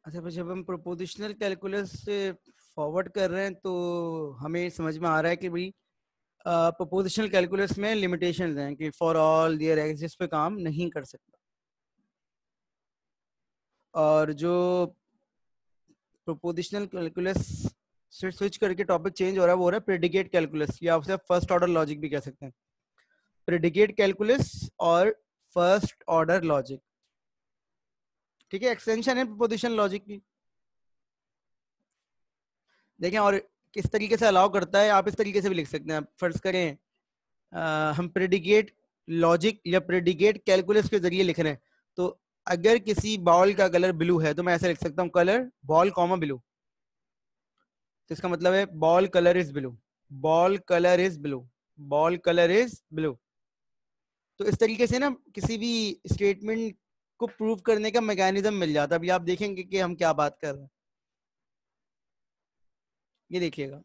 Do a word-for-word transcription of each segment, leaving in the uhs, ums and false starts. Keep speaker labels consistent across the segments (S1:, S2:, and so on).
S1: अच्छा, पर जब हम प्रोपोजिशनल कैलकुलस से फॉरवर्ड कर रहे हैं तो हमें समझ में आ रहा है कि भाई प्रोपोजिशनल कैलकुलस में लिमिटेशंस हैं कि फॉर ऑल देयर एग्जिस्ट पे काम नहीं कर सकता। और जो प्रोपोजिशनल कैलकुलस से स्विच करके टॉपिक चेंज हो रहा है वो हो रहा है प्रेडिकेट कैलकुलस, या आप फर्स्ट ऑर्डर लॉजिक भी कह सकते हैं। प्रेडिकेट कैलकुलस और फर्स्ट ऑर्डर लॉजिक, ठीक है, एक्सटेंशन है प्रोपोजिशनल लॉजिक की। देखें, और किस तरीके से अलाउ करता है, आप इस तरीके से भी लिख सकते हैं। फर्ज करें आ, हम प्रेडिकेट लॉजिक या प्रेडिकेट कैलकुलस के जरिए लिख रहे हैं, तो अगर किसी बॉल का कलर ब्लू है तो मैं ऐसे लिख सकता हूँ, कलर बॉल कॉमा ब्लू। तो इसका मतलब है ball colour is blue, ball colour is blue, ball colour is blue. तो इस तरीके से ना किसी भी स्टेटमेंट को प्रूव करने का मैकेनिज्म मिल जाता है। अभी आप देखेंगे कि हम क्या बात कर रहे हैं, ये देखिएगा।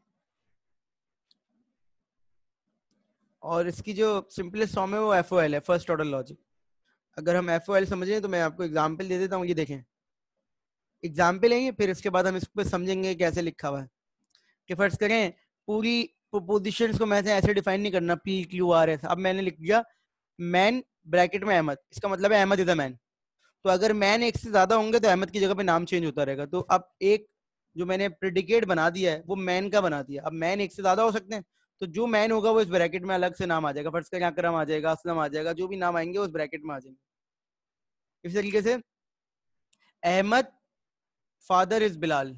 S1: और इसकी जो सिंपलेस्ट फॉर्म है वो एफ ओ एल है, फर्स्ट ऑर्डर लॉजिक। अगर हम एफ ओ एल समझें तो मैं आपको एग्जाम्पल दे देता हूँ, ये देखें एग्जाम्पल है ये, फिर इसके बाद हम इस पर समझेंगे कैसे लिखा हुआ है। कि फर्ज करें पूरी प्रोपोजिशंस को मैं ऐसे डिफाइन नहीं करना, पी क्यू आर एस। अब मैंने लिख दिया मैन ब्रैकेट में अहमद, इसका मतलब है अहमद इज अ मैन। तो अगर मैन एक से ज्यादा होंगे तो अहमद की जगह पे नाम चेंज होता रहेगा। तो अब एक जो मैंने प्रेडिकेट बना दिया है वो मैन का बना दिया। अब मैन एक से ज्यादा हो सकते हैं, तो जो मैन होगा वो इस ब्रैकेट में अलग से नाम आ जाएगा। फर्ज करें अकरम आ जाएगा, असलम आ जाएगा, जो भी नाम आएंगे उस ब्रैकेट में आ जाएंगे। इस तरीके से Ahmad father is Bilal,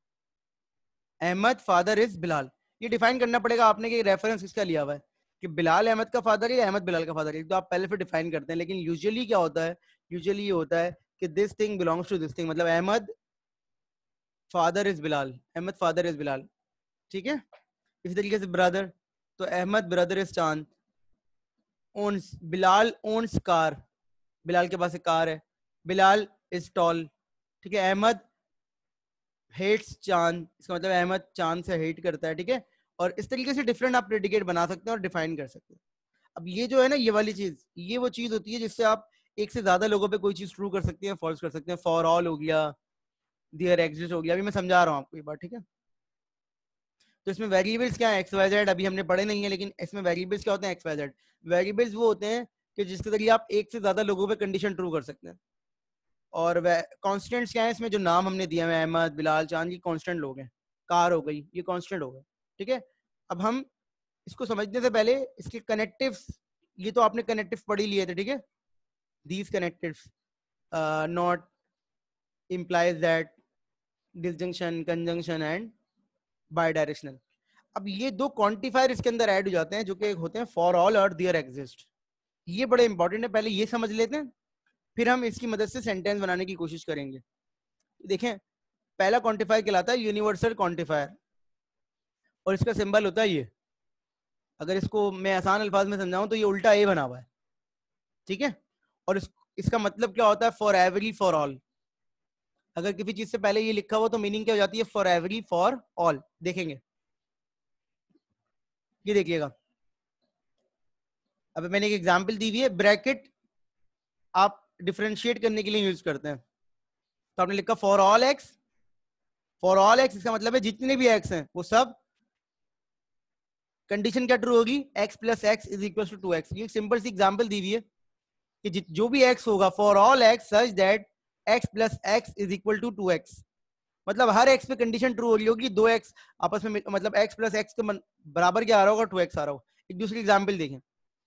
S1: Ahmad father is Bilal, ये डिफाइन करना पड़ेगा आपने कि रेफरेंस किसका लिया हुआ है, कि बिलाल अहमद का फादर है या अहमद बिलाल का फादर है। तो आप पहले फिर डिफाइन करते हैं। लेकिन यूजुअली क्या होता है, यूजुअली ये होता है कि this thing belongs to this thing, मतलब Ahmed father is Bilal, Ahmad father is Bilal, ठीक है। इसी तरीके से ब्रदर, तो Ahmed brother is Chand, owns Bilal owns car, Bilal के पास एक कार है, बिलाल इज टॉल, ठीक है। अहमद हेट्स चांद, इसका मतलब अहमद चांद से हेट करता है, ठीक है। और इस तरीके से डिफरेंट आप प्रेडिकेट बना सकते हैं और डिफाइन कर सकते हैं। अब ये जो है ना, ये वाली चीज, ये वो चीज होती है जिससे आप एक से ज्यादा लोगों पे कोई चीज ट्रू कर सकते हैं, फॉल्स कर सकते हैं। फॉर ऑल हो गया, देयर एग्जिस्ट हो गया। अभी मैं समझा रहा हूँ आपको ये बात, ठीक है। तो इसमें वेरिएबल्स क्या है, एक्स वाई जेड, अभी हमने पढ़े नहीं है, लेकिन इसमें वेरिएबल्स क्या होते हैं, एक्स वाई जेड। वेरिएबल्स वो होते हैं कि जिसके जरिए आप एक से ज्यादा लोगों पे कंडीशन ट्रू कर सकते हैं। और कॉन्स्टेंट्स क्या है इसमें, जो नाम हमने दिया है अहमद बिलाल चांद, ये कॉन्स्टेंट लोग हैं। कार हो गई, ये कॉन्स्टेंट हो गए, ठीक है। अब हम इसको समझने से पहले इसके कनेक्टिव्स, ये तो आपने कनेक्टिव पढ़ ही लिए थे, ठीक है। These connectives not, implies that, disjunction, conjunction and bidirectional। अब ये दो क्वांटिफायर इसके अंदर ऐड हो जाते हैं जो कि होते हैं फॉर ऑल और देयर एग्जिस्ट। ये बड़े इंपॉर्टेंट है, पहले ये समझ लेते हैं, फिर हम इसकी मदद से सेंटेंस बनाने की कोशिश करेंगे। देखें, पहला क्वांटिफायर कहलाता है यूनिवर्सल क्वांटिफायर, और इसका सिंबल होता है ये। अगर इसको मैं आसान अल्फाज में समझाऊं तो ये उल्टा ए बना हुआ है, ठीक है। और इस, इसका मतलब क्या होता है, फॉर एवरी फॉर ऑल। अगर किसी चीज से पहले ये लिखा हुआ तो मीनिंग क्या हो जाती है, फॉर एवरी फॉर ऑल। देखेंगे, ये देखिएगा। अब मैंने एक एग्जांपल दी हुई है, ब्रैकेट आप डिफरेंशिएट करने के लिए यूज करते हैं। तो आपने लिखा for all x, for all x, इसका मतलब है जितने भी एक्स हैं वो सब, कंडीशन क्या ट्रू होगी, x plus x is equal to two x. ये सिंपल सी एग्जांपल दी हुई है कि जो भी एक्स होगा, for all x such that x plus x is equal to two x, मतलब हर एक्स पे कंडीशन ट्रू हो रही होगी, दो एक्स आपस में, मतलब एक्स प्लस एक्स के बराबर क्या आ रहा होगा, टू एक्स आ रहा होगा। एक दूसरी एग्जांपल देखें,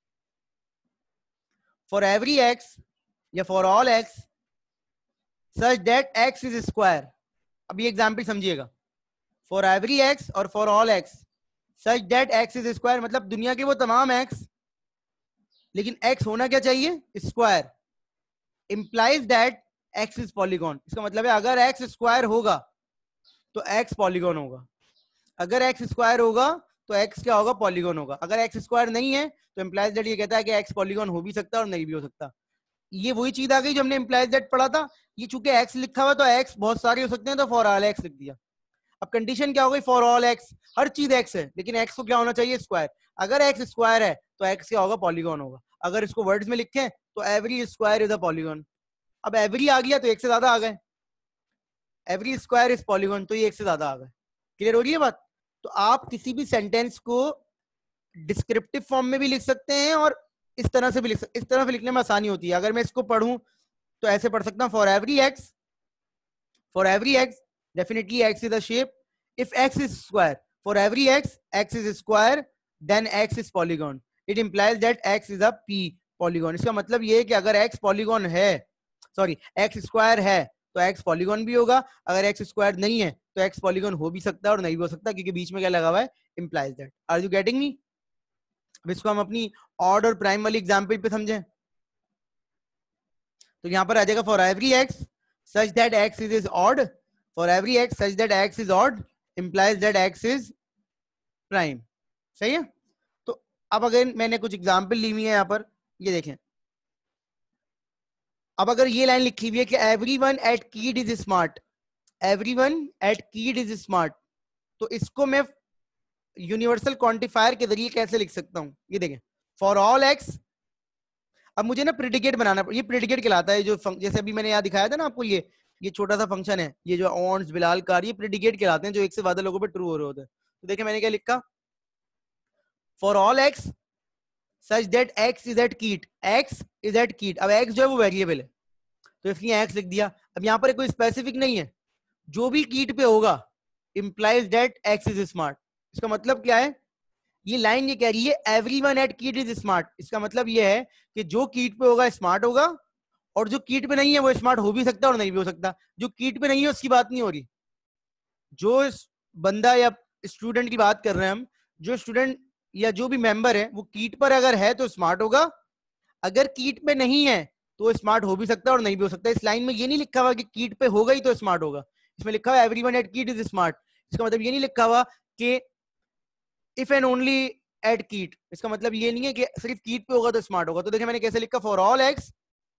S1: फॉर एवरी एक्स या for all x such that x is square. अब ये एग्जांपल समझिएगा, फॉर एवरी एक्स और for all x such that x is square, मतलब दुनिया के वो तमाम एक्स, लेकिन एक्स होना क्या चाहिए, square. Implies that x is polygon, इसका मतलब है अगर एक्स स्क्वायर होगा तो एक्स पॉलीगॉन होगा, अगर एक्स स्क्वायर होगा तो एक्स क्या होगा, पॉलीगॉन होगा। अगर एक्स स्क्वायर नहीं है तो इंप्लाइज दैट ये कहता है कि एक्स पॉलीगॉन हो भी सकता है और नहीं भी हो सकता। ये वही चीज आ गई जो हमने इंप्लाइज दैट पढ़ा था। ये चूंकि एक्स लिखा हुआ तो एक्स बहुत सारे हो सकते हैं, तो फॉर ऑल एक्स लिख दिया। अब कंडीशन क्या हो गई, फॉर ऑल एक्स, हर चीज एक्स है, लेकिन एक्स को क्या होना चाहिए, स्क्वायर। अगर एक्स स्क्वायर है तो एक्स क्या होगा, पॉलीगॉन होगा। अगर इसको वर्ड्स में लिखें तो every square is a polygon. अब एवरी आ गया तो एक से ज्यादा आ गए, एवरी स्क्वायर इज पॉलीगॉन, तो ये एक से ज्यादा आ गए। क्लियर हो रही है बात? तो आप किसी भी सेंटेंस को डिस्क्रिप्टिव फॉर्म में भी लिख सकते हैं और इस तरह से भी लिख सकते, इस तरह से लिखने में आसानी होती है। अगर मैं इसको पढ़ूं तो ऐसे पढ़ सकता हूं, for every x, for every x definitely x is the shape, if x is square, for every x x is square, then x is polygon, it implies that x is a P polygon. इसका मतलब ये है कि अगर x polygon है, sorry x square है, तो x polygon भी होगा, अगर एक्स स्क्वायर नहीं है तो एक्स पॉलीगॉन हो भी सकता है और नहीं भी हो सकता, क्योंकि बीच में क्या लगा हुआ है, implies that. Are you getting me? इसको हम अपनी ऑड और प्राइम वाली एग्जांपल पे समझें तो यहां पर आ जाएगा for every x such that x is is odd, for every x such that x is odd implies that x is prime. सही है? तो अब अगर मैंने कुछ एग्जांपल ली हुई है यहां पर, ये देखें। अब अगर ये लाइन लिखी हुई है कि everyone at KIIT is smart, everyone at KIIT is smart, तो इसको मैं यूनिवर्सल क्वांटिफायर के जरिए कैसे लिख सकता हूं? ये देखें, फॉर ऑल एक्स, अब मुझे ना प्रेडिकेट बनाना, ये प्रेडिकेट कहलाता है, जो जैसे अभी मैंने यहाँ दिखाया था ना आपको, ये ये छोटा सा फंक्शन है, ये जो ऑन्स बिलाल कार, ये प्रेडिकेट कहलाते हैं, जो एक से ज्यादा लोगों पे ट्रू हो रहे होते हैं। तो देखिए मैंने क्या लिखा, for all x such that x is at KIIT, x is at KIIT. अब एक्स जो है वो वेरिएबल है, तो इसलिए एक्स लिख दिया। अब यहाँ पर कोई स्पेसिफिक नहीं है, जो भी कीट पे होगा implies that x is smart. इसका मतलब क्या है? ये लाइन ये कह रही है everyone at KIIT is smart, इसका मतलब ये है कि जो कीट पे होगा स्मार्ट होगा, और जो कीट पे नहीं है वो स्मार्ट हो भी सकता है और नहीं भी हो सकता। जो कीट पे नहीं है उसकी बात नहीं हो रही, जो बंदा या स्टूडेंट की बात कर रहे हैं हम, जो स्टूडेंट या जो भी मेंबर है वो कीट पर अगर है तो स्मार्ट होगा, अगर कीट पे नहीं है तो स्मार्ट हो भी सकता है और नहीं भी हो सकता। इस लाइन में ये नहीं लिखा हुआ कि कीट पे होगा ही तो स्मार्ट होगा, इसमें लिखा हुआ everyone at KIIT is smart. इसका मतलब ये नहीं लिखा हुआ कि इफ एंड ओनली एट कीट, इसका मतलब ये नहीं है कि सिर्फ कीट पे होगा तो स्मार्ट होगा। तो देखिए मैंने कैसे लिखा, for all x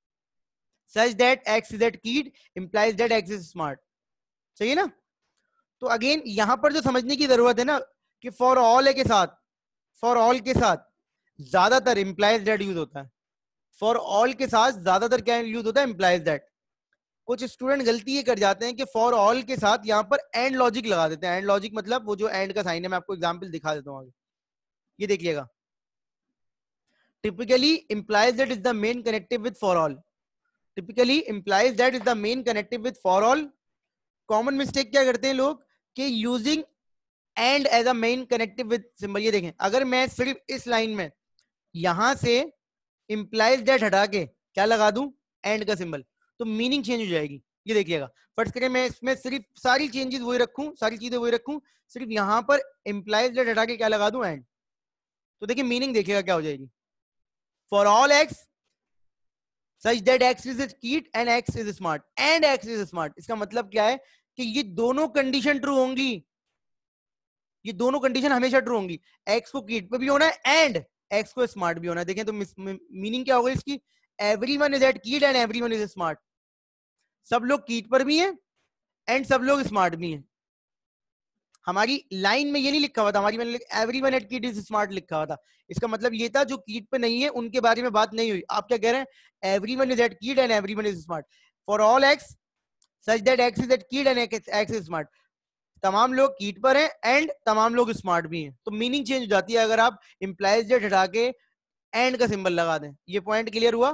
S1: such that x is at KIIT implies that x is smart. सही है ना? तो अगेन यहां पर जो समझने की जरूरत है ना, कि फॉर ऑल के साथ, फॉर ऑल के साथ ज्यादातर इंप्लाइज दैट यूज होता है, फॉर ऑल के साथ ज्यादातर क्या यूज होता है, इंप्लाइज दैट। कुछ स्टूडेंट गलती ये कर जाते हैं कि फॉर ऑल के साथ यहाँ पर एंड लॉजिक लगा देते हैं। एंड लॉजिक मतलब वो जो एंड का साइन है, मैं आपको एग्जांपल दिखा देता हूँ आगे, ये देखिएगा। Typically implies that is the main connective with for all, typically implies that is the main connective with for all. Common mistake क्या करते हैं लोग कि using and as a main connective with symbol. ये देखें, अगर मैं सिर्फ इस लाइन में यहां से इंप्लाइज दैट हटा के क्या लगा दूं, एंड का सिंबल, तो मीनिंग चेंज हो जाएगी। ये देखिएगा, फर्स्ट करें मैं इसमें सिर्फ सारी चेंजेस वही रखूं, सारी चीजें वही रखूं, सिर्फ यहां पर इंप्लाइज दैट हटा के क्या लगा दूं, एंड, तो देखिए मीनिंग देखिएगा क्या हो जाएगी। For all x such that x is KIIT and x is smart and x is smart. इसका मतलब क्या है कि ये दोनों कंडीशन ट्रू होंगी, ये दोनों कंडीशन हमेशा ट्रू होंगी, एक्स को कीट पे भी होना है एंड एक्स को स्मार्ट भी होना है। देखें तो मीनिंग क्या होगा इसकी, everyone is at KIIT and everyone is smart. सब लोग कीट पर भी हैं एंड सब लोग स्मार्ट भी हैं। हमारी लाइन में ये नहीं लिखा हुआ था, हमारी मैंने everyone at KIIT is smart लिखा हुआ था। इसका मतलब ये था जो कीट पे नहीं है उनके बारे में बात नहीं हुई। आप क्या कह रहे हैं, everyone is at KIIT and everyone is smart, for all x such that x is at KIIT and x is smart. तमाम लोग कीट पर हैं एंड तमाम लोग स्मार्ट भी हैं, तो मीनिंग चेंज हो जाती है अगर आप इंप्लाइज डेट हटा के एंड का सिंबल लगा दें। ये पॉइंट क्लियर हुआ?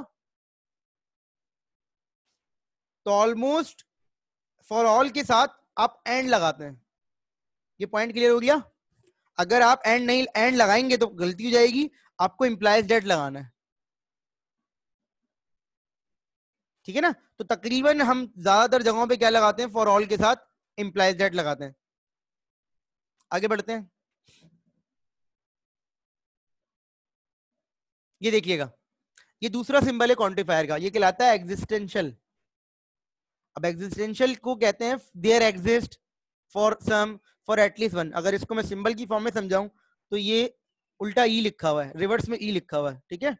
S1: तो ऑलमोस्ट फॉर ऑल के साथ आप एंड लगाते हैं, ये पॉइंट क्लियर हो गया। अगर आप एंड नहीं एंड लगाएंगे तो गलती हो जाएगी, आपको इंप्लाइज डेट लगाना है, ठीक है ना? तो तकरीबन हम ज्यादातर जगहों पे क्या लगाते हैं, फॉर ऑल के साथ इंप्लाइज डेट लगाते हैं। आगे बढ़ते हैं, ये देखिएगा, ये दूसरा सिंबल है क्वांटिफायर का, ये कहलाता है एग्जिस्टेंशियल। अब एग्जिस्टेंशियल को कहते हैं there exist for some for at least one. अगर इसको मैं सिंबल की फॉर्म में समझाऊं तो ये उल्टा ई लिखा हुआ है, रिवर्स में ई लिखा हुआ है, ठीक है?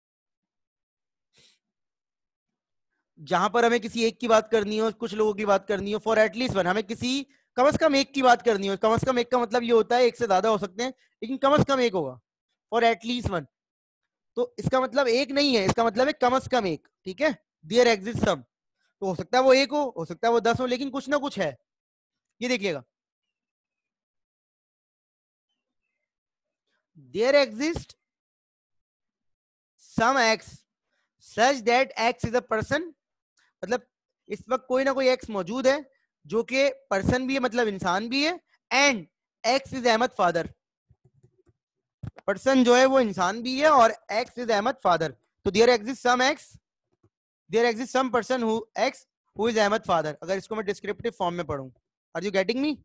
S1: जहां पर हमें किसी एक की बात करनी हो, कुछ लोगों की बात करनी हो, फॉर एटलीस्ट वन, हमें किसी कम से कम एक की बात करनी हो। कम से कम एक का मतलब ये होता है एक से ज्यादा हो सकते हैं, लेकिन कम से कम एक होगा, फॉर एटलीस्ट वन। तो इसका मतलब एक नहीं है, इसका मतलब है कम से कम एक, ठीक है? देयर एग्जिस्ट सम, तो हो सकता है वो एक हो हो सकता है वो दस हो, लेकिन कुछ ना कुछ है। ये देखिएगा, there exist some x such that x is a person, मतलब इस वक्त कोई ना कोई एक्स मौजूद है जो कि पर्सन भी है, मतलब इंसान भी है, and x is Ahmed father. Person जो है वो इंसान भी है और एक्स इज अहमद फादर। तो there exist some x, there exist some person who x who is Ahmed father. अगर इसको मैं डिस्क्रिप्टिव फॉर्म में पढ़ूं, आर यू गेटिंग मी?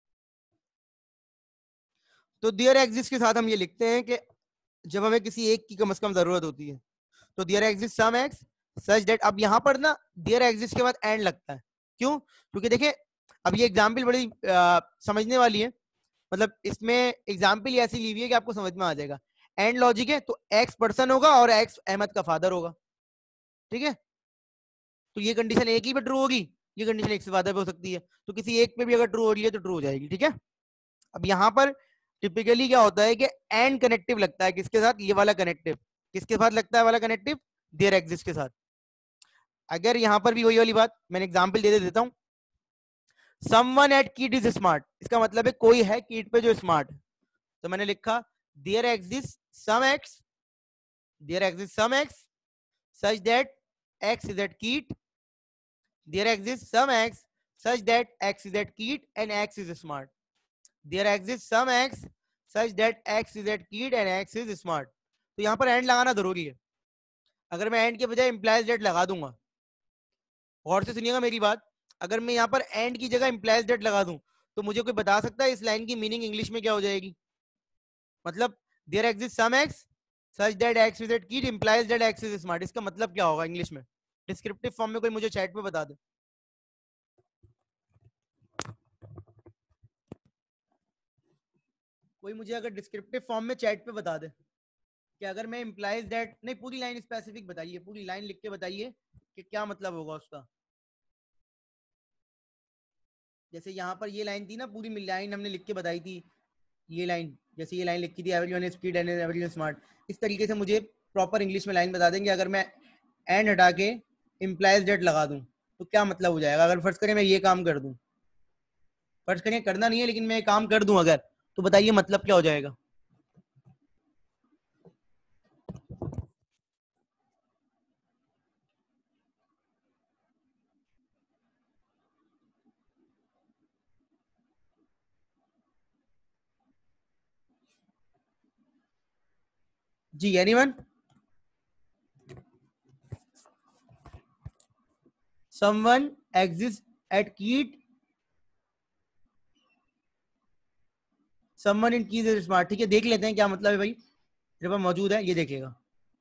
S1: तो देयर एग्जिस्ट के साथ हम ये लिखते हैं कि जब हमें किसी एक की कम से कम जरूरत होती है, तो there exist some x such that, अब यहां पर ना देयर एग्जिस्ट के बाद एंड लगता है। क्यों? क्योंकि देखिए अब ये एग्जाम्पल बड़ी आ, समझने वाली है, मतलब इसमें एग्जाम्पल ऐसी ली हुई है कि आपको समझ में आ जाएगा। एंड लॉजिक है, तो एक्स पर्सन होगा और एक्स अहमद का फादर होगा, ठीक है? तो ये कंडीशन एक ही पे ट्रू होगी, ये कंडीशन एक से ज्यादा पे हो सकती है, तो किसी एक पे भी अगर ट्रू हो रही है तो ट्रू हो जाएगी, ठीक है? अब यहाँ पर टिपिकली क्या होता है कि एंड कनेक्टिव लगता है किसके साथ? ये वाला कनेक्टिव किसके साथ लगता है? वाला कनेक्टिव देयर एग्जिस्ट के साथ। अगर यहाँ पर भी वही वाली बात, मैंने एग्जांपल दे देता हूँ, someone at KIIT is smart, इसका मतलब है कोई है कीट पे जो स्मार्ट, तो मैंने लिखा there exist some x, there exist some x such that x is at Keat, there exists some x such that x is at Keat and x is smart, there exists some x such that x is at Keat and x is smart। तो यहां पर and लगाना जरूरी है। अगर मैं and के बजाय इंप्लाइज डेट लगा दूंगा, गौर से सुनिएगा मेरी बात, अगर मैं यहाँ पर एंड की जगह इंप्लाइज डेट लगा दूं, तो मुझे कोई बता सकता है इस लाइन की मीनिंग इंग्लिश में क्या हो जाएगी? मतलब there exist some x such that x is at KIIT implies that x is smart, इसका मतलब क्या होगा इंग्लिश में? डिस्क्रिप्टिव फॉर्म में कोई मुझे चैट पे बता दे। कोई मुझे अगर डिस्क्रिप्टिव फॉर्म में चैट पे बता दे कि अगर मैं इंप्लाइज दैट, नहीं पूरी लाइन स्पेसिफिक बताइए, पूरी लाइन लिख के बताइए कि क्या मतलब होगा उसका। जैसे यहाँ पर ये लाइन थी ना, पूरी लाइन हमने लिख के बताई थी, ये लाइन जैसे ये लाइन लिखी थी everyone is KIIT and everyone smart, इस तरीके से मुझे प्रॉपर इंग्लिश में लाइन बता देंगे। अगर मैं एंड हटा के इंप्लाइज डेट लगा दूं तो क्या मतलब हो जाएगा? अगर फर्ज करें मैं ये काम कर दूं, फर्ज करें करना नहीं है लेकिन मैं ये काम कर दूं अगर, तो बताइए मतलब क्या हो जाएगा? जी anyone? Someone exist at KIIT, someone in KIIT is smart, ठीक है? देख लेते हैं क्या मतलब है भाई, मेरे पास मौजूद है, ये देखिएगा।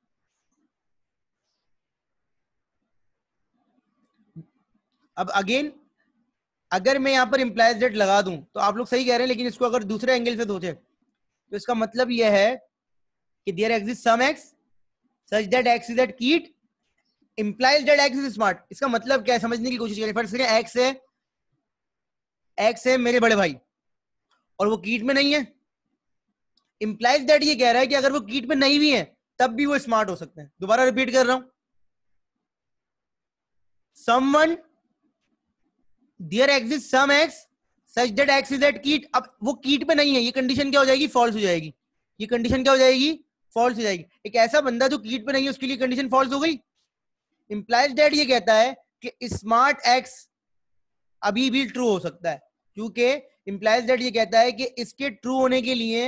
S1: अब अगेन अगर मैं यहाँ पर इंप्लाइज डेट लगा दूं तो आप लोग सही कह रहे हैं, लेकिन इसको अगर दूसरे एंगल से सोचे तो इसका मतलब यह है कि there exist some x such that x is at KIIT implies that x is smart. इसका मतलब क्या है समझने की कोशिश करें। फर्स्ट करें एक्स है, एक्स है मेरे बड़े भाई और वो कीट में नहीं है, इंप्लाइज दैट ये कह रहा है कि अगर वो कीट में नहीं भी है तब भी वो स्मार्ट हो सकते हैं। दोबारा रिपीट कर रहा हूं, someone there exist some x such that x is at KIIT, अब वो कीट पे नहीं है, ये कंडीशन क्या हो जाएगी? फॉल्स हो जाएगी। ये कंडीशन क्या हो जाएगी? फॉल्स हो जाएगी। एक ऐसा बंदा जो कीट पे नहीं है उसके लिए कंडीशन फॉल्स हो गई। इंप्लाइज दैट ये कहता है कि स्मार्ट एक्स अभी भी ट्रू हो सकता है, क्योंकि इंप्लाइज दैट ये कहता है कि इसके ट्रू होने के लिए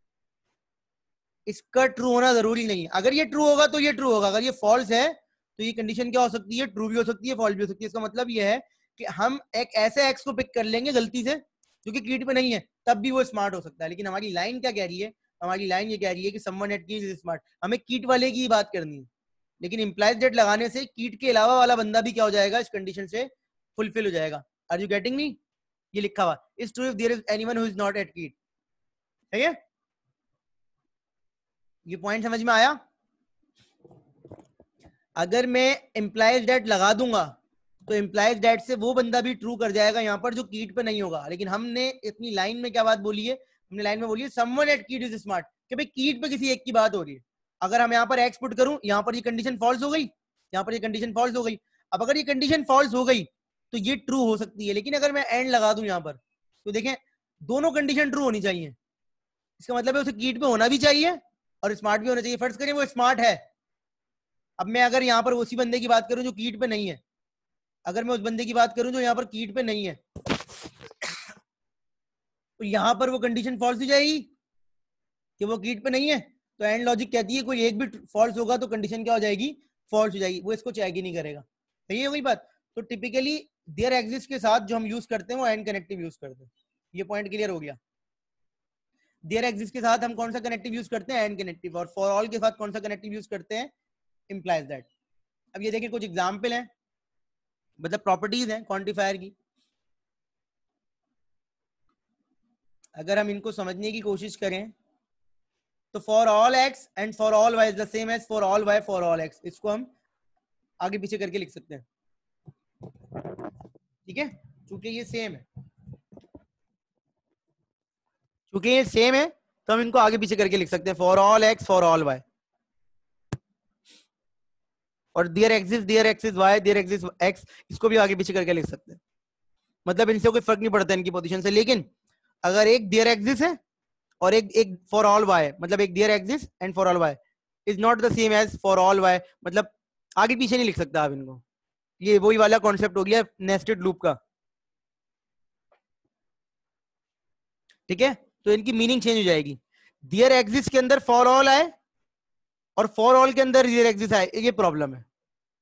S1: इसका ट्रू होना जरूरी नहीं है। अगर ये ट्रू होगा तो ये ट्रू होगा, अगर ये फॉल्स है तो ये कंडीशन क्या हो सकती है? ट्रू भी हो सकती है, फॉल्स भी हो सकती है। इसका मतलब ये है कि हम एक ऐसे एक्स को पिक कर लेंगे गलती से जो कि कीट पे नहीं है, तब भी वो स्मार्ट हो सकता है। लेकिन हमारी लाइन क्या कह रही है? हमारी लाइन ये कह रही है कि someone at KIIT is smart, हमें कीट वाले की ही बात करनी है। लेकिन इंप्लाइज डेट लगाने से कीट के अलावा वाला बंदा भी क्या हो जाएगा? इस कंडीशन से फुलफिल हो जाएगा। Are you getting me? ये लिखा हुआ is true if there is anyone who is not at KIIT, ठीक है? ये पॉइंट समझ में आया? अगर मैं इंप्लाइज डेट लगा दूंगा तो इंप्लाइज डेट से वो बंदा भी ट्रू कर जाएगा यहाँ पर जो कीट पे नहीं होगा। लेकिन हमने इतनी लाइन में क्या बात बोली है? हमने लाइन में बोली है someone at KIIT is smart, कि भाई कीट पे किसी एक की बात हो रही है। अगर हम यहाँ पर एक्स पुट करूं, यहाँ पर ये कंडीशन फॉल्स हो गई, यहाँ पर ये कंडीशन फॉल्स हो गई। अब अगर ये कंडीशन फॉल्स हो गई तो ये ट्रू हो सकती है, लेकिन अगर मैं एंड लगा दूं यहां पर तो देखें दोनों कंडीशन ट्रू होनी चाहिए। इसका मतलब है उसे कीट पे होना भी चाहिए और स्मार्ट भी होना चाहिए। फर्ज करें वो स्मार्ट है, अब मैं अगर यहां पर उसी बंदे की बात करूं जो कीट पे नहीं है, अगर मैं उस बंदे की बात करूं जो यहां पर कीट पे नहीं है, तो यहां पर वो कंडीशन फॉल्स हो जाएगी कि वो कीट पे नहीं है। तो एंड लॉजिक कहती है कोई एक भी फॉल्स होगा तो कंडीशन क्या हो जाएगी, फॉल्स हो जाएगी। वो इसको चेक ही नहीं करेगा। सही है वही बात। तो टिपिकली देयर एग्जिस्ट के साथ जो हम यूज करते हैं वो एंड कनेक्टिव यूज करते हैं। ये पॉइंट क्लियर हो गया। देयर एग्जिस्ट के साथ हम कौन सा कनेक्टिव यूज करते हैं, एंड कनेक्टिव। और फॉर ऑल के साथ कौन सा कनेक्टिव यूज करते हैं, इंप्लाइज दैट। अब ये देखिए कुछ एग्जाम्पल है, मतलब प्रॉपर्टीज हैं क्वांटिफायर की। अगर हम इनको समझने की कोशिश करें तो for all x and for all y is the same as for all y for all x. इसको हम आगे पीछे करके लिख सकते हैं, ठीक है, क्योंकि ये सेम है। क्योंकि ये सेम है तो हम इनको आगे पीछे करके लिख सकते हैं, for all x for all y. और there exist there x is y there exist x, इसको भी आगे पीछे करके लिख सकते हैं। मतलब इनसे कोई फर्क नहीं पड़ता इनकी पोजीशन से। लेकिन अगर एक देयर एग्जिस्ट है और एक एक फॉर ऑल वाई, मतलब एक there exist and for all y is not the same as for all y, मतलब आगे पीछे नहीं लिख सकता आप इनको। ये वही वाला कॉन्सेप्ट हो गया नेस्टेड लूप का, ठीक है। तो इनकी मीनिंग चेंज हो जाएगी। देयर एग्जिस्ट के अंदर फॉर ऑल आए और फॉर ऑल के अंदर देयर एग्जिस्ट आए, ये प्रॉब्लम है।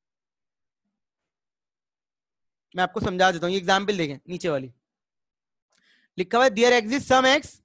S1: मैं आपको समझा देता हूँ, ये एग्जाम्पल देखें नीचे वाली, लिखा हुआ है there exist some x,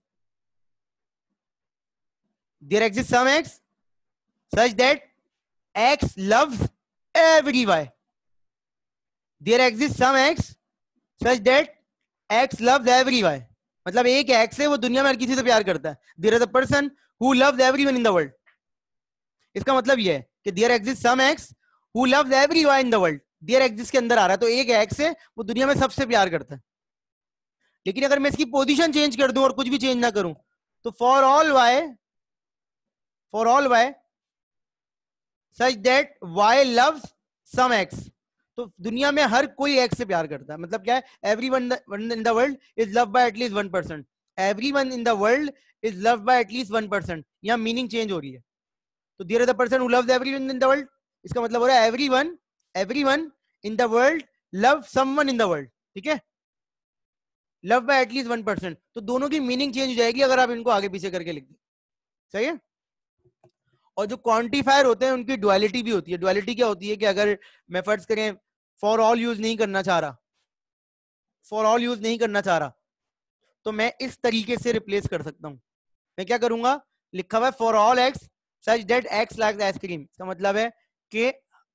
S1: there exist some x such that x loves every y. There exist some x such that x loves every y, मतलब एक एक्स है वो दुनिया में हर किसी से प्यार करता है। There is a person who loves everyone in the world. इसका मतलब ये है कि there exist some x who loves every y in the world. There exist के अंदर आ रहा है तो एक एक्स है वो दुनिया में सबसे प्यार करता है। लेकिन अगर मैं इसकी पोजीशन चेंज कर दूं और कुछ भी चेंज ना करूं तो for all y for all y such that y loves some x, तो दुनिया में हर कोई एक्स से प्यार करता है। मतलब क्या है, everyone in the world is loved by at least one percent. Everyone in the world is loved by at least one percent. यहां मीनिंग चेंज हो रही है। तो there is the person who loves everyone in the world, इसका मतलब हो रहा है everyone everyone in the world love someone in the world, ठीक है, love by at least one percent. तो दोनों की मीनिंग चेंज हो जाएगी अगर आप इनको आगे पीछे करके लिख दें। सही है। और जो क्वांटिफायर होते हैं उनकी डुअलिटी भी होती है। डुअलिटी क्या होती है कि अगर मैं फर्ज करें फॉर ऑल यूज नहीं करना चाह रहा, फॉर ऑल यूज नहीं करना चाह रहा तो मैं इस तरीके से रिप्लेस कर सकता हूं। मैं क्या करूंगा, लिखा हुआ है for all x such that x likes ice cream. इसका मतलब है कि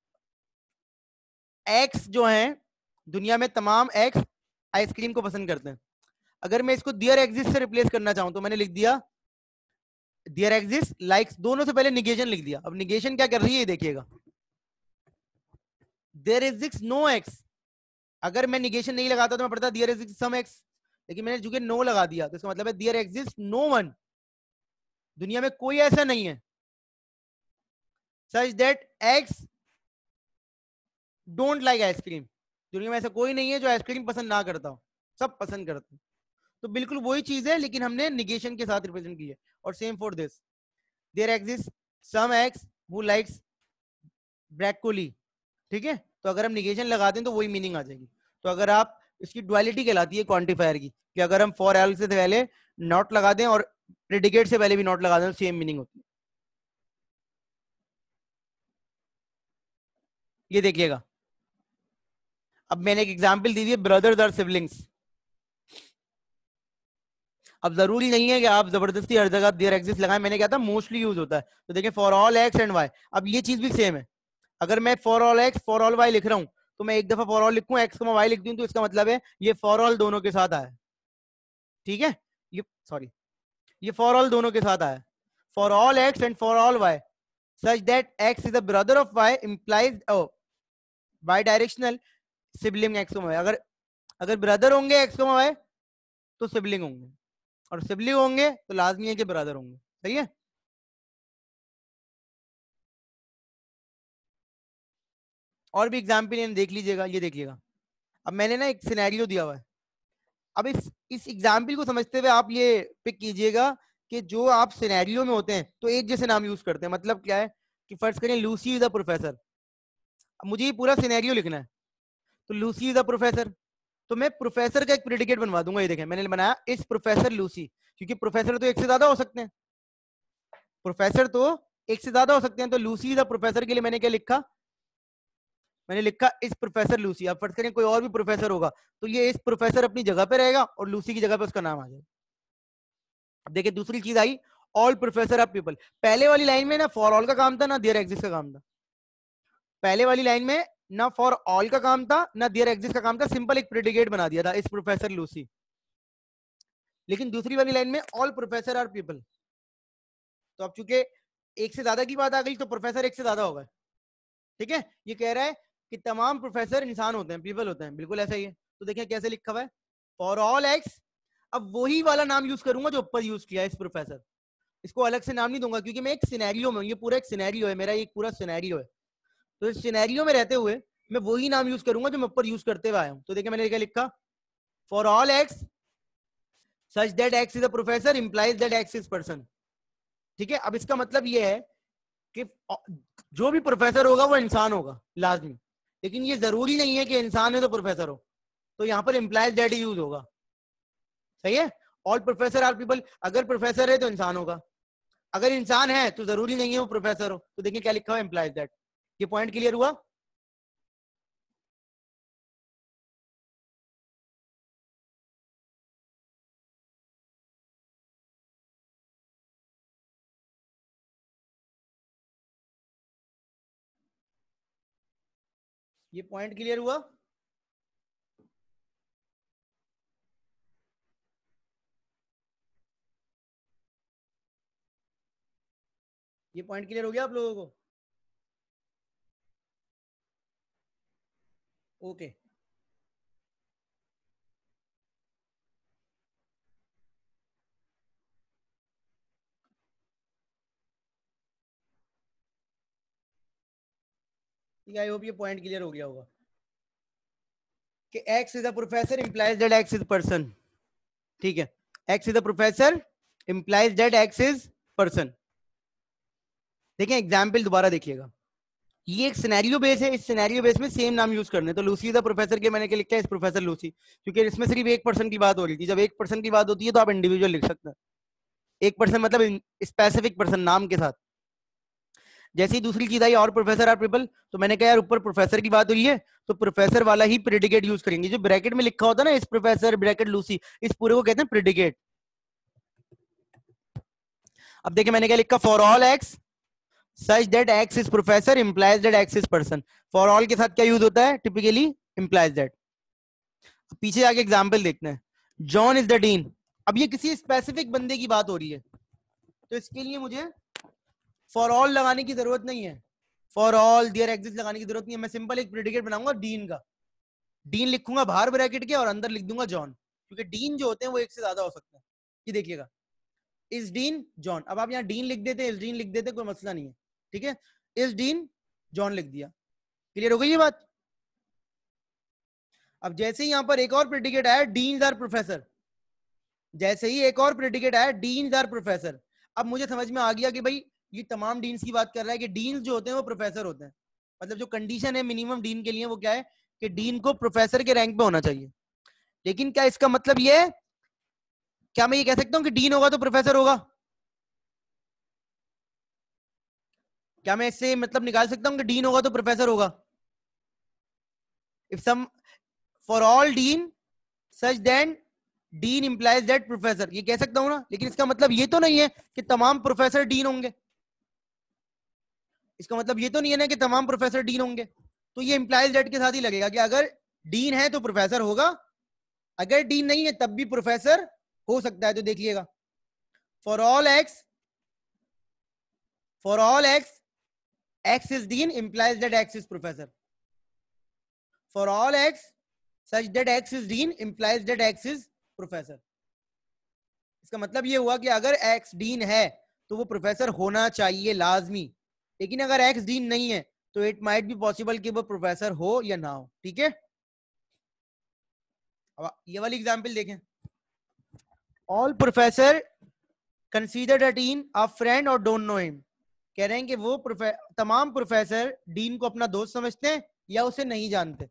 S1: एक्स जो है दुनिया में तमाम एक्स आइसक्रीम को पसंद करते हैं। अगर मैं इसको दियर एग्जिस्ट से रिप्लेस करना चाहूं तो मैंने लिख दिया दियर एग्जिस्ट लाइक्स, दोनों से पहले निगेशन लिख दिया। अब निगेशन क्या कर रही है देखिएगा, देयर एग्जिस्ट नो एक्स। अगर मैं निगेशन नहीं लगाता तो मैं पढ़ता देयर एग्जिस्ट सम एक्स, लेकिन मैंने चूंकि नो लगा दिया तो इसका मतलब है देयर एग्जिस्ट नो वन, दुनिया में कोई ऐसा नहीं है such that x don't like ice cream. दुनिया में ऐसा कोई नहीं है जो आइसक्रीम पसंद ना करता हो, सब पसंद करते हैं। तो बिल्कुल वही चीज है लेकिन हमने निगेशन के साथ रिप्रेजेंट की है। और same for this, there exist some x who likes broccoli, ठीक है। तो अगर हम निगेशन लगाते हैं तो वही मीनिंग आ जाएगी। तो अगर आप, इसकी डुअलिटी कहलाती है क्वांटिफायर की, कि अगर हम फॉर एल से पहले नॉट लगा दें और प्रेडिकेट से पहले भी नॉट लगा दें तो सेम मीनिंग होती है। ये देखिएगा, अब मैंने एक एग्जांपल दी है ब्रदर्स और सिबलिंग्स। अब जरूरी नहीं है कि आप जबरदस्ती हर जगह देयर एग्जिस्ट लगाएं। मैंने कहा था मोस्टली यूज होता है। तो देखिए for all x and y, अब ये चीज भी सेम है। अगर मैं for all x for all y लिख रहा हूं तो मैं एक दफा फॉर ऑल लिखूं एक्स को वाई लिख दूं तो इसका मतलब है ये फॉर ऑल दोनों के साथ आया, ठीक है। ये सॉरी ये फॉर ऑल दोनों के साथ आया। For all x and for all y such that x is a brother of y implies bidirectional sibling x y. अगर अगर ब्रदर होंगे एक्स वाई तो सिबलिंग होंगे, और सिबलिंग होंगे तो लाजमी है कि ब्रदर होंगे। सही है। और भी एग्जाम्पल देख लीजिएगा, ये देखिएगा। अब मैंने ना एक सिनेरियो दिया हुआ है, अब इस इस एग्जाम्पल को समझते हुए आप ये पिक कीजिएगा कि जो आप सिनेरियो में होते हैं तो एक जैसे नाम यूज करते हैं। मतलब क्या है कि फर्ज करें लूसी इज अ प्रोफेसर, मुझे ये पूरा सिनेरियो लिखना है, तो लूसी इज अ प्रोफेसर, तो मैं प्रोफेसर का एक प्रेडिकेट बनवा दूंगा। ये देखें मैंने बनाया इस प्रोफेसर लूसी, क्योंकि प्रोफेसर तो एक से ज्यादा हो सकते हैं, प्रोफेसर तो एक से ज्यादा हो सकते हैं, तो लूसी इज अ प्रोफेसर के लिए मैंने क्या लिखा, मैंने लिखा इस प्रोफेसर लूसी। अब फर्ज करें कोई और भी प्रोफेसर होगा तो ये इस प्रोफेसर अपनी जगह पे रहेगा और लूसी की जगह पे उसका नाम आ जाएगा। अब देखिए दूसरी चीज आई, ऑल प्रोफेसर ऑफ पीपल। पहले वाली लाइन में ना फॉर ऑल का काम था ना देयर एग्जिस्ट का काम था। पहले वाली लाइन में ना फॉर ऑल का काम था ना देयर एग्जिस्ट का काम था, सिंपल एक प्रेडिकेट बना दिया था इस प्रोफेसर लूसी। लेकिन दूसरी वाली लाइन में ऑल प्रोफेसर आर पीपल, तो अब चूंकि एक से ज्यादा की बात आ गई तो प्रोफेसर एक से ज्यादा होगा। ठीक है, ये कह रहा है कि तमाम प्रोफेसर इंसान होते हैं, पीपल होते हैं, बिल्कुल ऐसा ही है। तो देखिए कैसे लिखा हुआ है, फॉर ऑल एक्स। अब वही वाला नाम यूज करूंगा जो ऊपर यूज किया है इस प्रोफेसर, इसको अलग से नाम नहीं दूंगा क्योंकि मैं एक सिनेरियो में, ये पूरा एक सिनेरियो है मेरा, एक पूरा सिनेरियो है, तो इस सिनेरियो में रहते हुए मैं वही नाम यूज करूंगा जो मैं ऊपर यूज करते हुए आया हूं। तो देखिए मैंने क्या लिखा, for all x such that x is a professor implies that x is person. ठीक है, अब इसका मतलब ये है कि जो भी प्रोफेसर होगा वो इंसान होगा लाजमी, लेकिन ये जरूरी नहीं है कि इंसान है तो प्रोफेसर हो, तो यहां पर इंप्लाइज दैट यूज होगा। सही है, ऑल प्रोफेसर आर पीपल, अगर प्रोफेसर है तो इंसान होगा, अगर इंसान है तो जरूरी नहीं है वो प्रोफेसर हो। तो देखिए क्या लिखा हुआ है, इंप्लाइज दैट। ये पॉइंट क्लियर हुआ? ये पॉइंट क्लियर हुआ? ये पॉइंट क्लियर हो गया आप लोगों को? Okay okay. ठीक है, आई होप ये पॉइंट क्लियर हो गया होगा कि x is a professor implies that x is person. ठीक है, x is a professor implies that x is person. देखिए एग्जाम्पल दोबारा देखिएगा, ये एक सिनेरियो बेस है, इस सिनेरियो बेस में सेम नाम यूज करने, तो लूसी द प्रोफेसर के मैंने क्या लिखा है, इस प्रोफेसर लूसी, क्योंकि इसमें सिर्फ एक पर्सन की बात हो रही थी। जब एक पर्सन की बात होती है तो आप इंडिविजुअल लिख सकते हैं, एक पर्सन मतलब स्पेसिफिक पर्सन नाम के साथ। जैसे ही दूसरी चीज आई और प्रोफेसर आर पीपल, तो मैंने कहा यार ऊपर प्रोफेसर की बात हुई है तो प्रोफेसर वाला ही प्रेडिकेट यूज करेंगे। जो ब्रैकेट में लिखा होता है ना इस प्रोफेसर ब्रैकेट लूसी, इस पूरे को कहते हैं प्रेडिकेट। अब देखिए मैंने क्या लिखा, for all x such that x is professor implies that x is person. For all के साथ क्या यूज होता है टिपिकली, इंप्लाइज दैट। पीछे आगे एग्जाम्पल देखते हैं, जॉन इज द डीन। अब ये किसी स्पेसिफिक बंदे की बात हो रही है, तो इसके लिए मुझे फॉर ऑल लगाने की जरूरत नहीं है, फॉर ऑल देयर एग्जिस्ट लगाने की जरूरत नहीं है। मैं सिंपल एक प्रेडिकेट बनाऊंगा डीन का, डीन लिखूंगा बाहर ब्रैकेट के और अंदर लिख दूंगा जॉन, क्योंकि डीन जो होते हैं वो एक से ज्यादा हो सकते हैं। ये देखिएगा, इज डीन जॉन। अब आप यहाँ डीन लिख देते हैं, इज डीन लिख देते, कोई मसला नहीं है। ठीक है, इज डीन जॉन लिख दिया। क्लियर हो गई ये बात? अब जैसे ही यहां पर एक और प्रेडिकेट आया, डीन आर प्रोफेसर, जैसे ही एक और प्रेडिकेट आया डीन आर प्रोफेसर, अब मुझे समझ में आ गया कि भाई ये तमाम डीन्स की बात कर रहा है कि डीन्स जो होते हैं वो प्रोफेसर होते हैं। मतलब जो कंडीशन है मिनिमम डीन के लिए वो क्या है कि डीन को प्रोफेसर के रैंक पे होना चाहिए। लेकिन क्या इसका मतलब ये है, क्या मैं ये कह सकता हूं कि डीन होगा तो प्रोफेसर होगा? क्या मैं इससे मतलब निकाल सकता हूं कि डीन होगा तो प्रोफेसर होगा? If some for all dean such then dean implies that professor, ये कह सकता हूं ना। लेकिन इसका मतलब ये तो नहीं है कि तमाम प्रोफेसर डीन होंगे, इसका मतलब ये तो नहीं है ना कि तमाम प्रोफेसर डीन होंगे। तो ये इंप्लाइज दैट के साथ ही लगेगा कि अगर डीन है तो प्रोफेसर होगा, अगर डीन नहीं है तब भी प्रोफेसर हो सकता है। तो देखिएगा, for all x for all x x is dean implies that x is professor. For all x such that x is dean implies that x is professor. इसका मतलब ये हुआ कि अगर एक्स डीन है तो वो प्रोफेसर होना चाहिए लाजमी, लेकिन अगर एक्स डीन नहीं है तो इट माइट बी पॉसिबल कि वो प्रोफेसर हो या ना हो। ठीक है, अब ये वाली एग्जांपल देखें, all professor consider a dean a friend or don't know him. कह रहे हैं कि वो प्रोफे, तमाम प्रोफेसर डीन को अपना दोस्त समझते हैं या उसे नहीं जानते।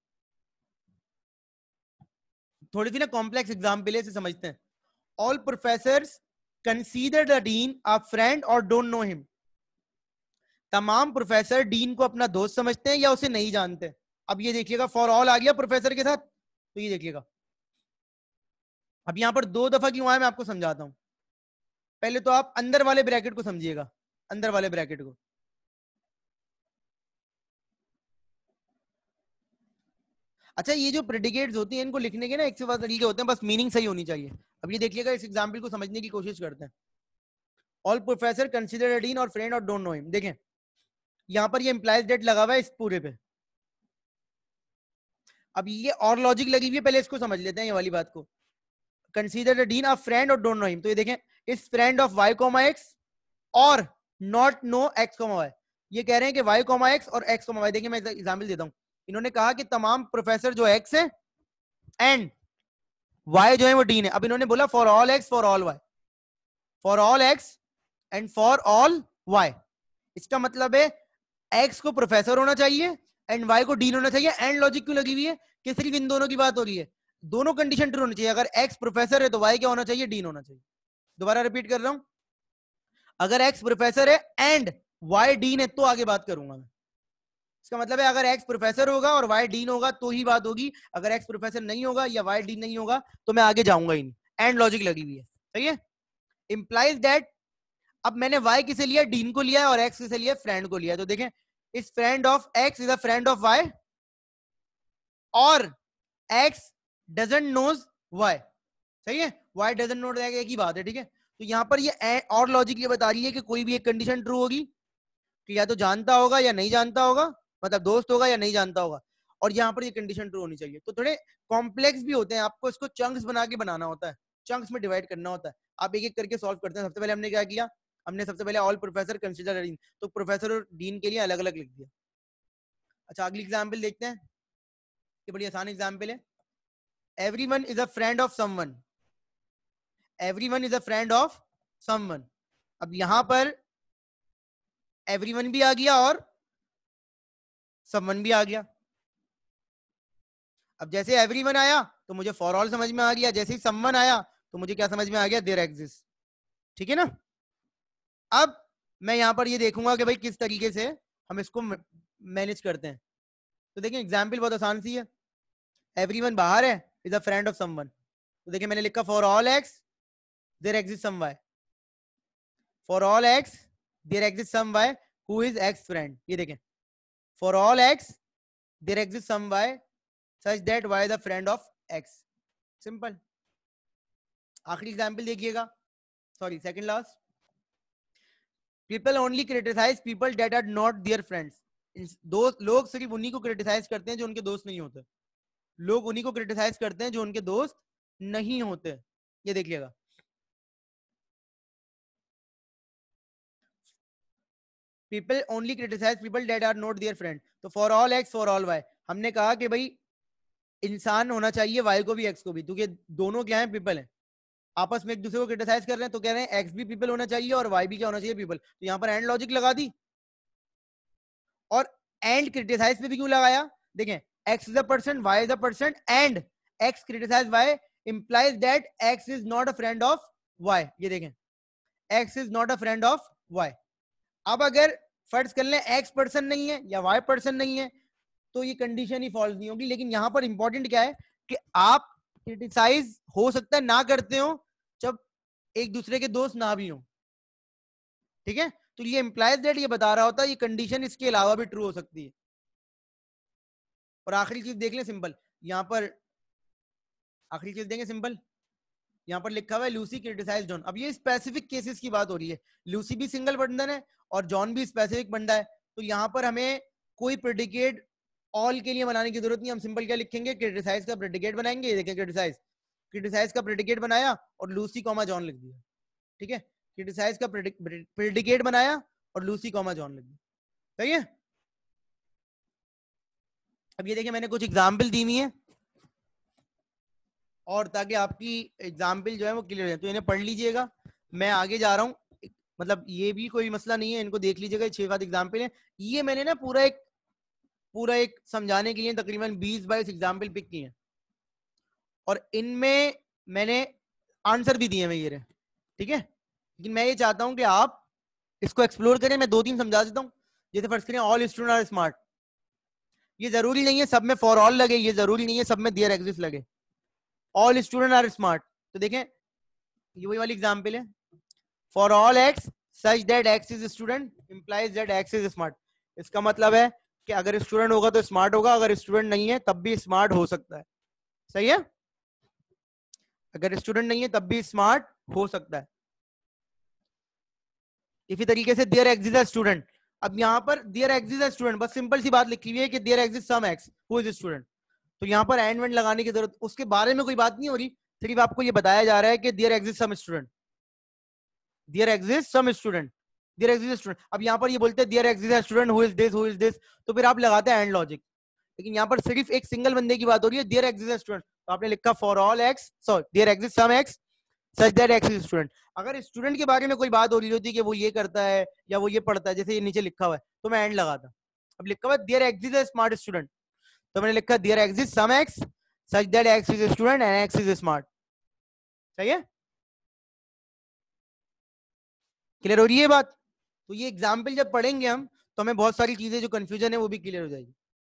S1: थोड़ी सी ना कॉम्प्लेक्स एग्जाम्पल है, इसे समझते हैं। All professor consider the dean a friend or don't know him. तमाम प्रोफेसर डीन को अपना दोस्त समझते हैं या उसे नहीं जानते। अब ये देखिएगा, फॉर ऑल आ गया प्रोफेसर के साथ, तो ये देखिएगा अब यहां पर दो दफा क्यों आया मैं आपको समझाता हूं। पहले तो आप अंदर वाले ब्रैकेट को समझिएगा, अंदर वाले ब्रैकेट को। अच्छा, ये जो प्रेडिकेट्स होती हैं इनको लिखने के ना एक से ज्यादा तरीके होते हैं, बस मीनिंग सही होनी चाहिए। अब ये देखिएगा, इस एग्जांपल को समझने की कोशिश करते हैं। All professor consider dean or friend or don't know him. देखें यहां पर ये इंप्लाइज डेट लगा हुआ है इस पूरे पे। अब ये और लॉजिक लगी हुई है, पहले इसको समझ लेते हैं ये वाली बात को। Consider dean a friend or don't know him, तो ये देखें इस friend of y comma x or not know x comma y. ये कह रहे हैं कि वाई कोमा एक्स और एक्स कोमा वाई। देखिए मैं एग्जांपल देता हूं। इन्होंने कहा कि तमाम प्रोफेसर जो एक्स है एंड वाई जो है वो डीन है। अब इन्होंने बोला for all x for all y, for all x and for all y. इसका मतलब है एक्स को प्रोफेसर होना चाहिए एंड वाई को डीन होना चाहिए। एंड लॉजिक क्यों लगी हुई है कि सिर्फ इन दोनों की बात हो रही है। दोनों कंडीशन ट्रू होनी चाहिए। अगर एक्स प्रोफेसर है तो वाई क्या होना चाहिए, डीन होना चाहिए। दोबारा रिपीट कर रहा हूं, अगर एक्स प्रोफेसर है एंड वाई डीन है तो आगे बात करूंगा मैं। इसका मतलब है अगर एक्स प्रोफेसर होगा और वाई डीन होगा तो ही बात होगी। अगर एक्स प्रोफेसर नहीं होगा या वाई डीन नहीं होगा तो मैं आगे जाऊंगा ही नहीं। एंड लॉजिक लगी हुई है, सही है। इंप्लाइज दैट, अब मैंने वाई किसे लिया, डीन को लिया है, और एक्स किसे लिया, फ्रेंड को लिया है। तो देखें इस friend of x is a friend of y or x doesn't knows y, सही है। वाई डजंट नो, एक ही बात है, ठीक है। तो यहां पर ये और लॉजिक ये बता रही है कि कोई भी एक कंडीशन ट्रू होगी कि या तो जानता होगा या नहीं जानता होगा, मतलब दोस्त होगा या नहीं जानता होगा, और यहाँ पर ये कंडीशन ट्रू होनी चाहिए। तो थोड़े कॉम्प्लेक्स भी होते हैं, आपको इसको चंक्स बना के बनाना होता है, चंक्स में डिवाइड करना होता है। आप एक एक करके सॉल्व करते हैं। सबसे पहले हमने क्या किया, हमने सबसे पहले ऑल प्रोफेसर कंसीडर डीन, तो प्रोफेसर और डीन के लिए अलग अलग लिख दिया। अच्छा अगली एग्जाम्पल देखते हैं, ये बड़ी आसान एग्जाम्पल है। Everyone is a friend of someone, everyone is a friend of someone. अब यहां पर एवरीवन भी आ गया और समवन भी आ गया। अब जैसे एवरीवन आया तो मुझे फॉर ऑल समझ में आ गया, जैसे ही समवन आया तो मुझे क्या समझ में आ गया, देयर एग्जिस्ट। ठीक है ना। अब मैं यहां पर ये देखूंगा कि भाई किस तरीके से हम इसको मैनेज करते हैं। तो देखिए एग्जाम्पल बहुत आसान सी है। एवरीवन बाहर है, is a friend of someone. तो देखिए मैंने लिखा for all x there exist some y, for all x there exist some y who is x friend. ये देखें for all x there exist some y such that y is a friend of x. Simple. आखिरी example देखिएगा, sorry second last. People only criticize people that are not their friends. दोस्त लोग सिर्फ उन्हीं को criticise करते हैं जो उनके दोस्त नहीं होते। लोग उन्हीं को क्रिटिसाइज करते हैं जो उनके दोस्त नहीं होते। ये देखिएगा, people only criticize people that are not their friend. तो for all x for all y, हमने कहा कि भाई इंसान होना चाहिए वाई को भी एक्स को भी, क्योंकि दोनों क्या है, पीपल है, आपस में एक दूसरे को क्रिटिसाइज कर रहे हैं। तो कह रहे हैं एक्स भी पीपल होना चाहिए और वाई भी क्या होना चाहिए, पीपल। तो यहाँ पर एंड लॉजिक लगा दी। और एंड क्रिटिसाइज पे भी क्यों लगाया, देखें x is a person, y is a person and x criticize y implies that x is not a friend of y. ये देखें x is not a friend of y. अब अगर फर्ज कर लें एक्स पर्सन नहीं है या वाई पर्सन नहीं है तो ये कंडीशन ही फॉल्स नहीं होगी। लेकिन यहां पर इंपॉर्टेंट क्या है कि आप क्रिटिसाइज हो सकता है ना करते हो जब एक दूसरे के दोस्त ना भी हो। ठीक है, तो ये इंप्लाइज दैट ये बता रहा होता है ये कंडीशन इसके अलावा भी ट्रू हो सकती है। और आखिरी चीज देख लें सिंपल, यहां पर आखिरी चीज देंगे सिंपल। यहाँ पर लिखा हुआ है लूसी क्रिटिसाइज जॉन। अब ये स्पेसिफिक केसेस की बात हो रही है, लूसी भी सिंगल बंधन है और जॉन भी स्पेसिफिक बंदा है। तो यहाँ पर हमें कोई प्रेडिकेट ऑल के लिए बनाने की जरूरत नहीं। हम सिंपल क्या लिखेंगे, क्रिटिसाइज का प्रेडिकेट बनाएंगे। देखें क्रिटिसाइज, क्रिटिसाइज का प्रेडिकेट बनाया और लूसी कॉमा जॉन लिख दिया। ठीक है, क्रिटिसाइज का प्रेडिकेट बनाया और लूसी कॉमा जॉन लिख दिया, सही है। अब ये देखिए मैंने कुछ एग्जाम्पल दी हुई है, और ताकि आपकी एग्जाम्पल जो है वो क्लियर हो जाए, तो इन्हें पढ़ लीजिएगा। मैं आगे जा रहा हूँ, मतलब ये भी कोई मसला नहीं है, इनको देख लीजिएगा। छह बात एग्जाम्पल है, ये मैंने ना पूरा एक पूरा एक समझाने के लिए तकरीबन बीस बाईस एग्जाम्पल पिक किए हैं, और इनमें मैंने आंसर भी दिए हैं ये रहे, ठीक है। लेकिन मैं ये चाहता हूं कि आप इसको एक्सप्लोर करें। मैं दो तीन समझा देता हूं। जैसे फर्स्ट करें, ऑल स्टूडेंट आर स्मार्ट। ये जरूरी नहीं है सब में फॉर ऑल लगे, ये जरूरी नहीं है सब में देयर एग्जिस्ट लगे। ऑल स्टूडेंट आर स्मार्ट, तो देखें ये वही वाली एग्जाम्पल है। For all x such that x is student implies that x is smart. इसका मतलब है कि अगर स्टूडेंट होगा तो स्मार्ट होगा, अगर स्टूडेंट नहीं है तब भी स्मार्ट हो सकता है। सही है, अगर स्टूडेंट नहीं है तब भी स्मार्ट हो सकता है। इसी तरीके से देयर एग्जिस्ट अ स्टूडेंट। अब यहां पर देयर एग्जिस्ट अ स्टूडेंट, बस सिंपल सी बात लिखी हुई है कि there exist some x who is student. तो यहाँ पर एंड वेंड लगाने की जरूरत, उसके बारे में कोई बात नहीं हो रही, सिर्फ आपको ये बताया जा रहा है कि there exist some student, there exist some student, there exist student. अब यहाँ पर ये बोलते हैं there exist a student who is this who is this, तो फिर आप लगाते हैं एंड लॉजिक। लेकिन यहाँ पर सिर्फ एक सिंगल बंदे की बात हो रही है, देयर एग्जिस्ट अ स्टूडेंट, तो आपने लिखा for all x sorry there exist some x such that x is student. अगर स्टूडेंट के बारे में कोई बात हो रही होती कि वो ये करता है या वो ये पढ़ता है, जैसे ये नीचे लिखा हुआ है, तो मैं एंड लगाता। अब लिखा हुआ है there exist a smart student, तो मैंने लिखा there exist some x such that x is student and x is smart. सही है, क्लियर हो रही है बात। तो ये एग्जाम्पल जब पढ़ेंगे हम, तो हमें बहुत सारी चीजें जो कंफ्यूजन है वो भी क्लियर हो जाएगी।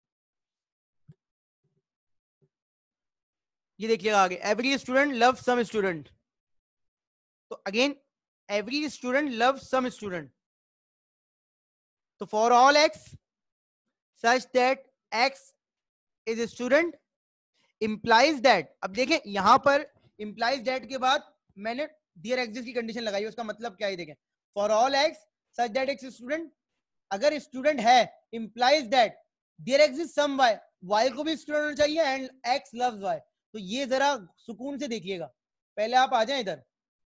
S1: ये देखिएगा आगे, every student love some student. तो again every student love some student, तो for all x such that x is student implies that. अब देखें यहां पर इंप्लाइज दैट के बाद मैंने डियर एग्जिस्ट की कंडीशन लगाई, उसका मतलब क्या है देखें। For all x such that x student, अगर स्टूडेंट है implies that there exist some y, y को भी स्टूडेंट होना चाहिए एंड एक्स लव्स वाई। तो ये जरा सुकून से देखिएगा, पहले आप आ जाएं इधर,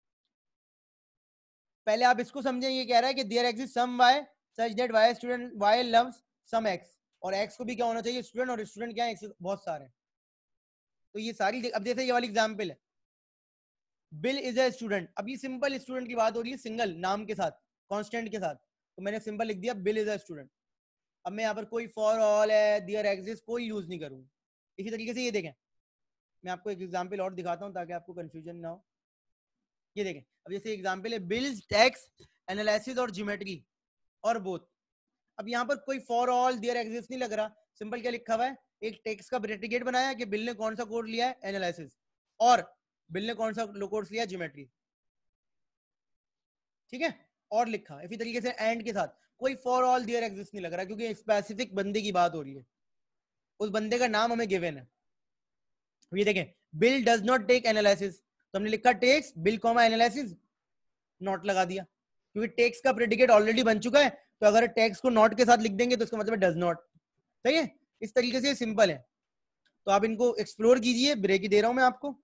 S1: पहले आप इसको समझें। ये कह रहा है कि there exist some y such that y student y loves some x, और एक्स को भी क्या होना चाहिए स्टूडेंट, और स्टूडेंट क्या है एक्स बहुत सारे। तो ये सारी, अब जैसे ये वाली एग्जांपल है, बिल इज अ स्टूडेंट। अब ये सिंपल स्टूडेंट की बात हो रही है, सिंगल नाम के साथ कांस्टेंट के साथ, तो मैंने सिंपल लिख दिया बिल इज अ स्टूडेंट। अब मैं यहाँ पर कोई फॉर ऑल है देयर एग्जिस्ट कोई यूज नहीं करूंगा। इसी तरीके से ये देखें, मैं आपको एक एग्जांपल और दिखाता हूँ ताकि आपको कंफ्यूजन ना हो। ये देखें, अब जैसे एग्जांपल है Bill's takes analysis or geometry or both. अब यहाँ पर कोई फॉर ऑल देयर एग्जिस्ट नहीं लग रहा, सिंपल क्या लिखा हुआ है, एक टेक्स्ट का प्रेडिकेट बनाया कि बिल ने कौन सा कोड लिया है एनालिसिस, और बिल ने कौन सा कोर्स लिया ज्योमेट्री, ठीक है, और लिखा। इसी तरीके से एंड के साथ कोई फॉर ऑल देयर एग्जिस्ट नहीं लग रहा, क्योंकि स्पेसिफिक बंदे की बात हो रही है, उस बंदे का नाम हमें गिवन है। ये देखें, Bill does not take analysis, तो हमने लिखा takes Bill comma analysis, not लगा दिया, क्योंकि टेक्स का प्रेडिकेट ऑलरेडी बन चुका है, तो अगर टेक्स को नॉट के साथ लिख देंगे तो इसका मतलब डज नॉट। सही है, इस तरीके से सिंपल है। तो आप इनको एक्सप्लोर कीजिए, ब्रेक ही दे रहा हूं मैं आपको।